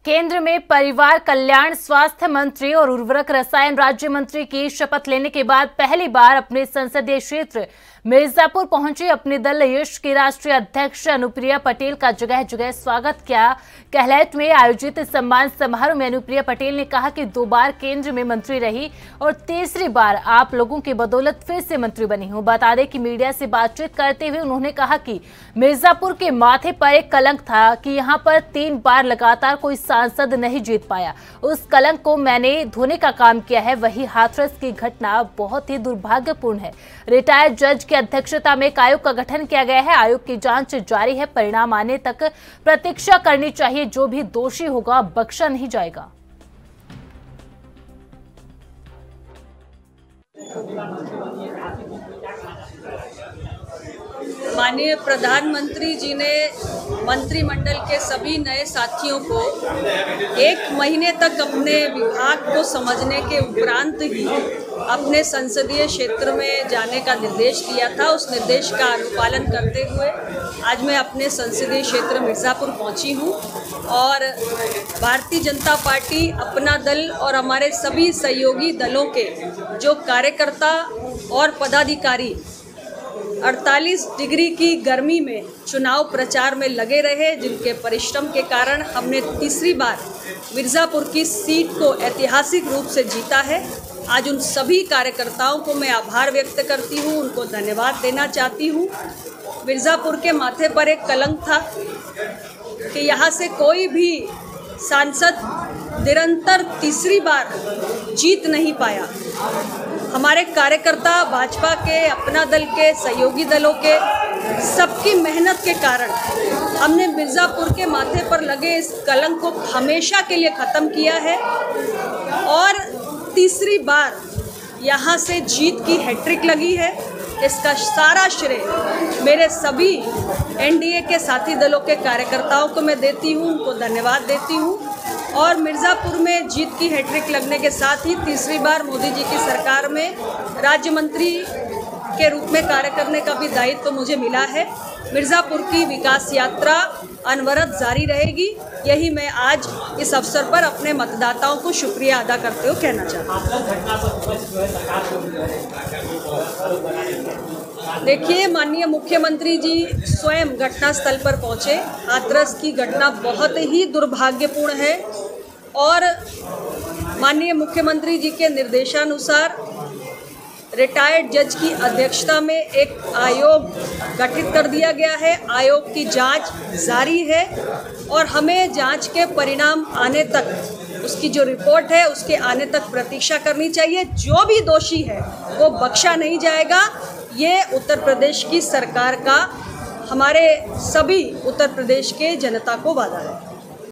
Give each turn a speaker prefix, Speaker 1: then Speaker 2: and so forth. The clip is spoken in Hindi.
Speaker 1: केंद्र में परिवार कल्याण, स्वास्थ्य मंत्री और उर्वरक रसायन राज्य मंत्री की शपथ लेने के बाद पहली बार अपने संसदीय क्षेत्र मिर्जापुर पहुंची अपने दल यश की राष्ट्रीय अध्यक्ष अनुप्रिया पटेल का जगह जगह स्वागत किया। कहलैट में आयोजित सम्मान समारोह में अनुप्रिया पटेल ने कहा कि 2 बार केंद्र में मंत्री रही और तीसरी बार आप लोगों की बदौलत फिर से मंत्री बनी हूं। बता दें कि मीडिया से बातचीत करते हुए उन्होंने कहा कि मिर्जापुर के माथे पर एक कलंक था कि यहां पर 3 बार लगातार कोई सांसद नहीं जीत पाया। उस कलंक को मैंने धोने का काम किया है। वही हाथरस की घटना बहुत ही दुर्भाग्यपूर्ण है। रिटायर्ड जज की अध्यक्षता में एक आयोग का गठन किया गया है। आयोग की जांच जारी है। परिणाम आने तक प्रतीक्षा करनी चाहिए। जो भी दोषी होगा बख्शा नहीं जाएगा।
Speaker 2: माननीय प्रधानमंत्री जी ने मंत्रिमंडल के सभी नए साथियों को 1 महीने तक अपने विभाग को समझने के उपरांत ही अपने संसदीय क्षेत्र में जाने का निर्देश दिया था। उस निर्देश का अनुपालन करते हुए आज मैं अपने संसदीय क्षेत्र मिर्ज़ापुर पहुंची हूं और भारतीय जनता पार्टी, अपना दल और हमारे सभी सहयोगी दलों के जो कार्यकर्ता और पदाधिकारी 48 डिग्री की गर्मी में चुनाव प्रचार में लगे रहे, जिनके परिश्रम के कारण हमने तीसरी बार मिर्ज़ापुर की सीट को ऐतिहासिक रूप से जीता है। आज उन सभी कार्यकर्ताओं को मैं आभार व्यक्त करती हूँ, उनको धन्यवाद देना चाहती हूँ। मिर्ज़ापुर के माथे पर एक कलंक था कि यहाँ से कोई भी सांसद निरंतर तीसरी बार जीत नहीं पाया। हमारे कार्यकर्ता, भाजपा के, अपना दल के, सहयोगी दलों के सबकी मेहनत के कारण हमने मिर्ज़ापुर के माथे पर लगे इस कलंक को हमेशा के लिए ख़त्म किया है और तीसरी बार यहाँ से जीत की हैट्रिक लगी है। इसका सारा श्रेय मेरे सभी एनडीए के साथी दलों के कार्यकर्ताओं को मैं देती हूँ, उनको धन्यवाद देती हूँ। और मिर्ज़ापुर में जीत की हैट्रिक लगने के साथ ही तीसरी बार मोदी जी की सरकार में राज्य मंत्री के रूप में कार्य करने का भी दायित्व तो मुझे मिला है। मिर्ज़ापुर की विकास यात्रा अनवरत जारी रहेगी। यही मैं आज इस अवसर पर अपने मतदाताओं को शुक्रिया अदा करते हुए कहना चाहता हूँ। देखिए, माननीय मुख्यमंत्री जी स्वयं घटनास्थल पर पहुँचे। हाथरस की घटना बहुत ही दुर्भाग्यपूर्ण है और माननीय मुख्यमंत्री जी के निर्देशानुसार रिटायर्ड जज की अध्यक्षता में एक आयोग गठित कर दिया गया है। आयोग की जांच जारी है और हमें जांच के परिणाम आने तक, उसकी जो रिपोर्ट है उसके आने तक प्रतीक्षा करनी चाहिए। जो भी दोषी है वो बख्शा नहीं जाएगा। ये उत्तर प्रदेश की सरकार का हमारे सभी उत्तर प्रदेश के जनता को वादा है।